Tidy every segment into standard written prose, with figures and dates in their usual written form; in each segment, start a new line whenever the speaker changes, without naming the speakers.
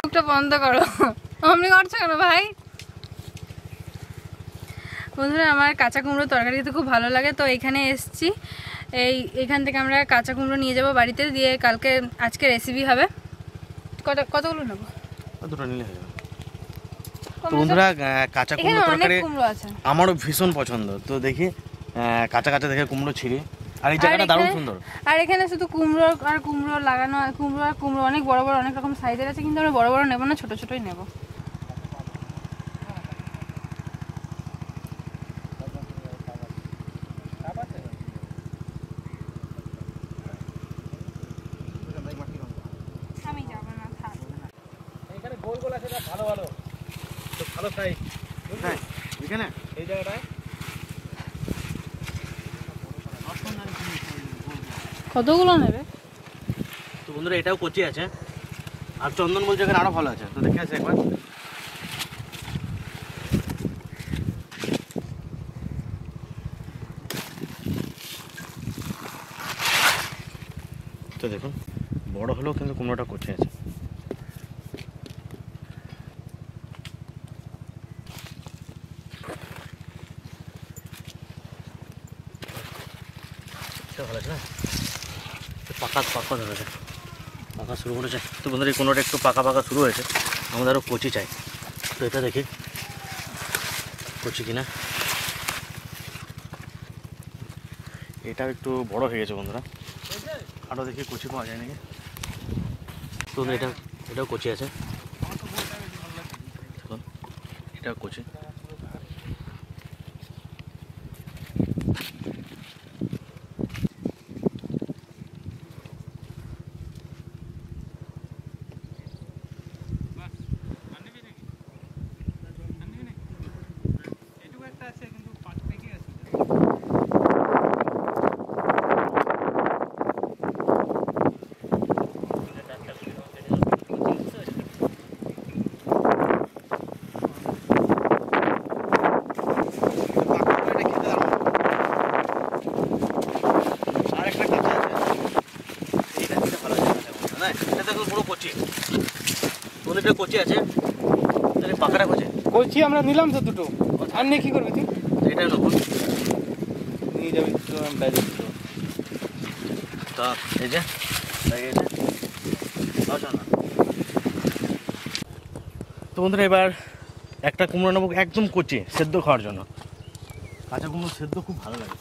মুখটা বন্ধ করো, অমনি করছো কেন ভাই? বন্ধুরা আমার কাঁচা কুমড়ো তরকারি খেতে খুব ভালো লাগে, তো এখানে এসছি। এইখান থেকে আমরা কাঁচা কুমড়ো নিয়ে যাব বাড়িতে, দিয়ে আজকে রেসিপি হবে। কতগুলো নেবো?
দুটো নিলে হয়ে যাবে। তো বন্ধুরা কাঁচা কুমড়ো তরকারি আমারও ভীষণ পছন্দ, তো দেখি কাঁচা কাঁচা দেখে কুমড়ো ছিঁড়ি। আর এই জায়গাটা দারুণ সুন্দর।
আর এখানে শুধু কুমড়ো লাগানো, কুমড়ো অনেক বড় বড় অনেক রকম সাইজের আছে, কিন্তু আমরা বড় বড় নেবো না, ছোট ছোটই নেবো। আমি যাব না, থাক।
এখানে গোল গোল আছে, ভালো ভালো, তো ভালো সাইজ।
হ্যাঁ এখানে
এই জায়গাটায়
কতগুলো নেবে?
তো বন্ধুরা এটাও কচি আছে, আর চন্দন বলছে এখানে আরো ভালো আছে, তো দেখে আসি একবার। তো দেখুন বড় হলেও কিন্তু কুমড়োটা কচি আছে। ভালো আছে না, পাকা ধরেছে, পাকা শুরু করেছে। তো বন্ধুরা এই কোনোটা একটু পাকা শুরু হয়েছে, আমাদের আরও কচি চাই। তো এটা দেখি কচি কিনা। এটাও একটু বড় হয়ে গেছে বন্ধুরা, আরও দেখি কচি পাওয়া যায় নাকি। তো এটাও কচি আছে, এটাও কচি। কচি আছে, পাকাটা কচি
আমরা নিলাম তো দুটো, আর নিয়ে কি করবি তুই?
এটাই নেবো,
নিয়ে যাবি
তা এই যে তো বন্ধুরা এবার একটা কুমড়ো নেবো একদম কচি, সেদ্ধ খাওয়ার জন্য। কাঁচা কুমড়ো সেদ্ধ খুব ভালো লাগে।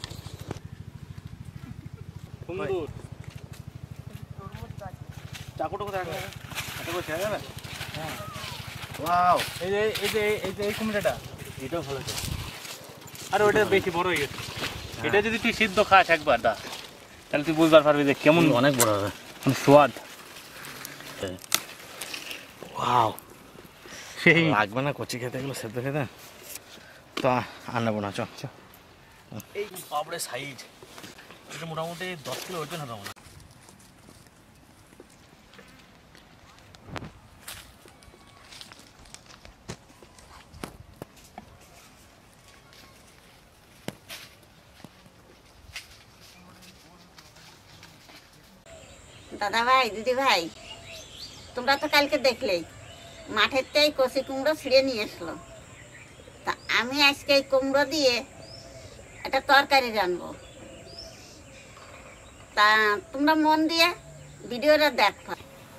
চাকুটা কোথায় রাখবে? হ্যাঁ ওয়াও,
এই কুমড়োটা
এটাও ভালো আছে।
আর ওইটা বেশি বড় হয়ে গেছে। এটা যদি তুই সিদ্ধ খাস একবার তাহলে তুই বুঝতে পারবি যে কেমন
অনেক বড় হবে
স্বাদ।
ওয়াও, সেই লাগবে না কচি খেতে, এগুলো সেদ্ধ খেতে। তো আর নেবো না, চ। এই বাবরে সাইজ, এটা মোটামুটি 10 কিলো ওজন হবে আমার।
দাদা ভাই, দিদি ভাই, তোমরা তো কালকে দেখলেই মাঠের থেকে কষি কুমড়ো ছিঁড়ে নিয়ে এসলো। তা আমি আজকে এই কুমড়ো দিয়ে একটা তরকারি রানবো। তা তোমরা মন দিয়ে ভিডিওটা দেখো।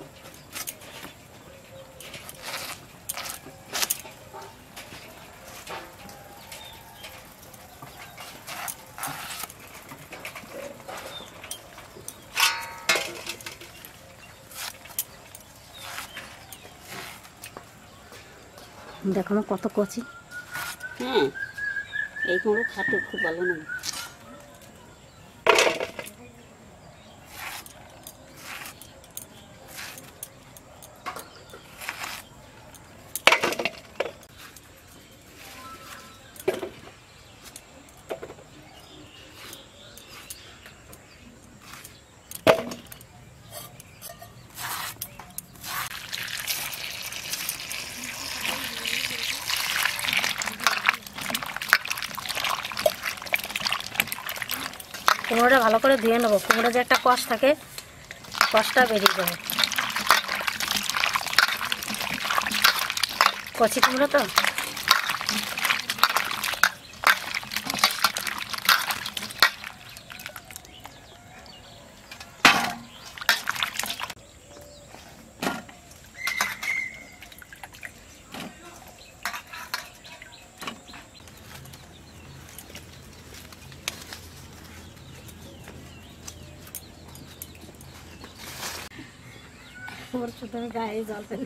দেখো না কত কচি। হ্যাঁ, এই কুমড়ো খাতে খুব ভালো লাগে।
কুমড়োটা ভালো করে ধুয়ে নেবো, কুমড়ো যে একটা কষ থাকে, কষটা বেরিয়ে যাবে।
কচি কুমড়ো তো গায়ে জল ফেলে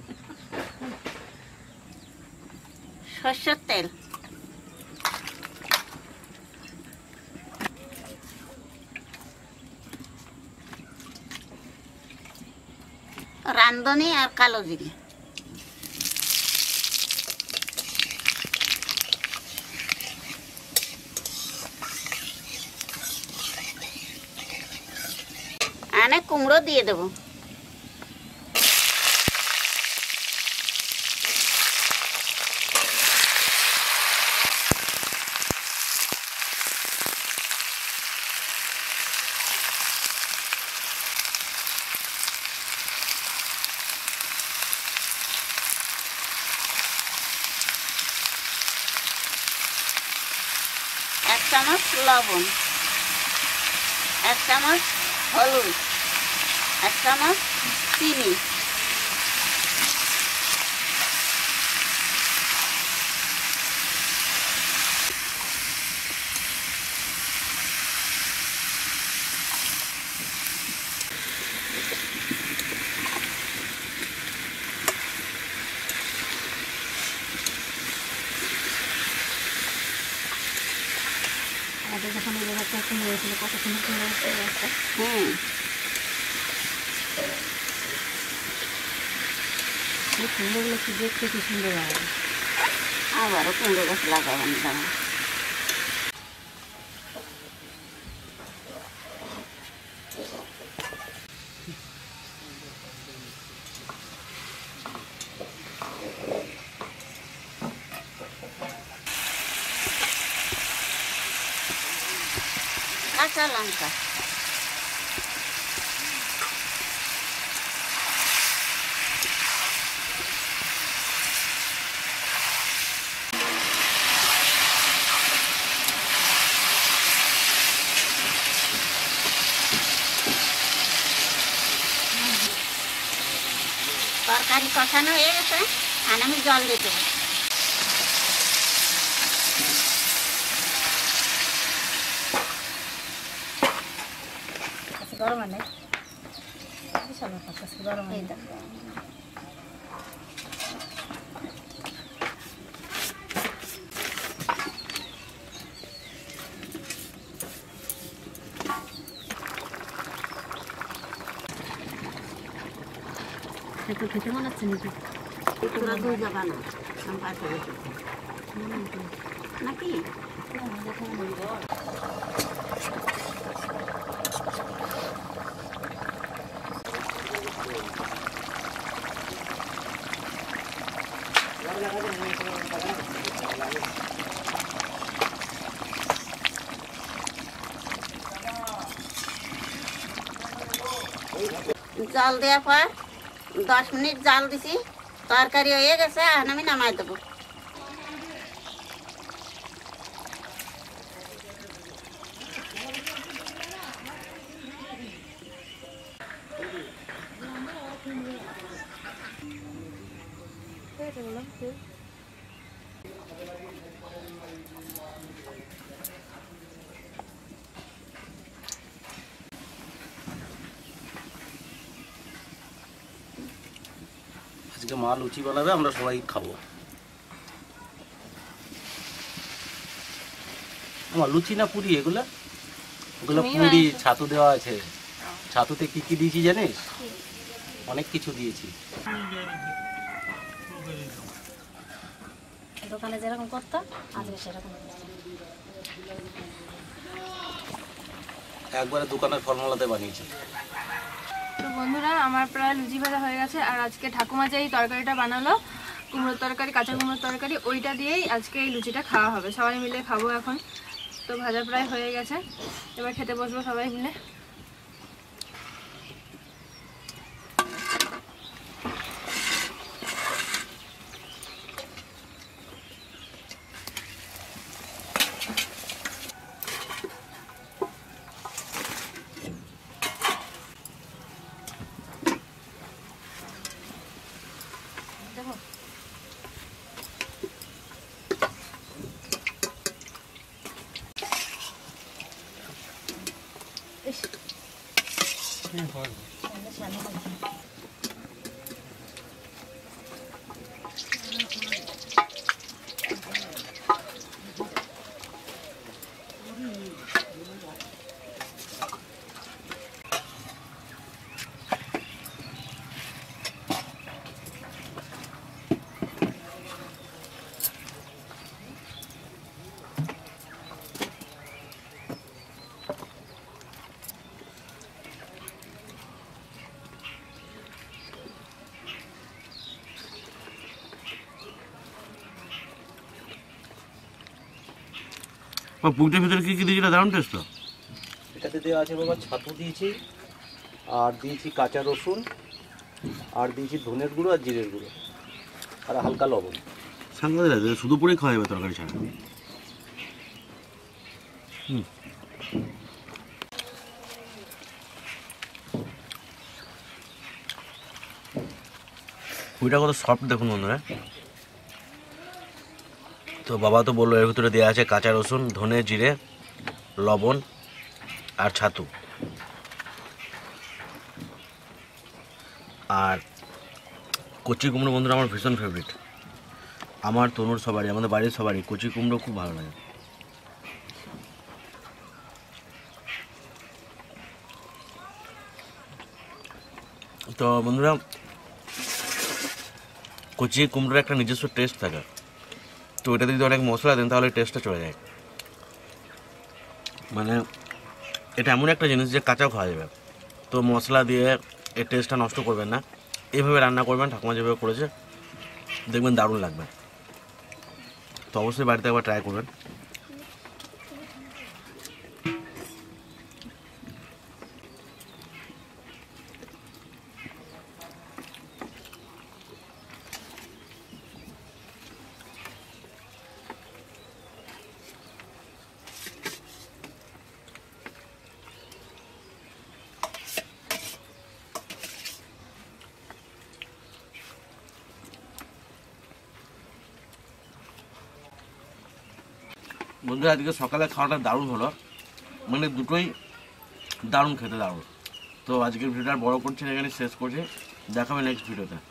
সর্ষের তেল, রাঁধুনি আর কালো জিরে, আনে কুমড়ো দিয়ে দেবো। এক চামচ লবণ, এক চামচ হলুদ, এক চামচ চিনি,
আমাদের যখন এই জায়গাটা কুমড়ো হয়েছিল কত সুন্দর কুমড়ো হয়েছিল। এই কুমড়োগুলো কি দেখতে কি সুন্দর লাগে।
আবারও কুমড়ো গাছ লাগাবেন দাঁড়া। কাঁচা লঙ্কা, তরকারি কষানো হয়ে গেছে, আর আমি জল দিতে হবে।
গরম আনে বিশাল ব্যাপার, গরম
এই
আনে
দেখো,
একটু খেতে মনে হচ্ছে নাকি?
তোরা দুই যাবা না, আমি পাশে বসে নাকি? জল দেওয়ার পর 10 মিনিট জাল দিছি, তরকারি হয়ে গেছে, আর আমি নামাই দেবো।
আজকে মা লুচি বানাবে, আমরা সবাই খাবো। আমার লুচি না পুরি এগুলো? ওগুলো পুরি, ছাতু দেওয়া আছে। ছাতুতে কি কি দিয়েছি জানিস? অনেক কিছু দিয়েছি।
দোকানে যেরকম করতাম আজকে সেরকম।
একবারে দোকানের ফর্মুলাতে বানিয়েছি।
তো বন্ধুরা, আমার প্রায় লুচি ভাজা হয়ে গেছে। আর আজকে ঠাকুমা যে এই তরকারিটা বানালো, কুমড়োর তরকারি, কাঁচা কুমড়োর তরকারি, ওইটা দিয়েই আজকে এই লুচিটা খাওয়া হবে। সবাই মিলে খাবো এখন। তো ভাজা প্রায় হয়ে গেছে, এবার খেতে বসবো সবাই মিলে।
পুকটার ভিতরে কি কি দিয়েছিল দারুণ টেস্ট তো।
এটাতে দেওয়া আছে বাবা ছাতু দিয়েছি, আর দিয়েছি কাঁচা রসুন, আর দিয়েছি ধনের গুঁড়ো আর জিরের গুঁড়ো, আর হালকা লবণ।
সাংঘাতিক লাগে, শুধু পুরেই খাওয়া যাবে তরকারি ছাড়া। পুরিটা কত সফট দেখুন বন্ধুরা। তো বাবা তো বললো এর ভিতরে দেওয়া আছে কাঁচা রসুন, ধনে, জিরে, লবণ আর ছাতু। আর কচি কুমড়ো বন্ধুরা আমার ভীষণ ফেভারিট। আমার তনুর সবারই, আমাদের বাড়ির সবারই কচি কুমড়ো খুব ভালো লাগে। তো বন্ধুরা কচি কুমড়োর একটা নিজস্ব টেস্ট থাকে, তো এটাতে যদি অনেক মশলা দেন তাহলে টেস্টটা চলে যায়। মানে এটা এমন একটা জিনিস যে কাঁচাও খাওয়া যাবে, তো মশলা দিয়ে এর টেস্টটা নষ্ট করবেন না, এইভাবে রান্না করবেন ঠাকুমা যেভাবে করেছে, দেখবেন দারুণ লাগবে। তো অবশ্যই বাড়িতে একবার ট্রাই করবেন। বন্ধুরা আজকে সকালে খাওয়াটা দারুণ হলো, মানে দুটোই দারুণ খেতে দারুণ। তো আজকের ভিডিওটা বড় করছি, এখানে শেষ করছি, দেখাবে নেক্সট ভিডিওতে।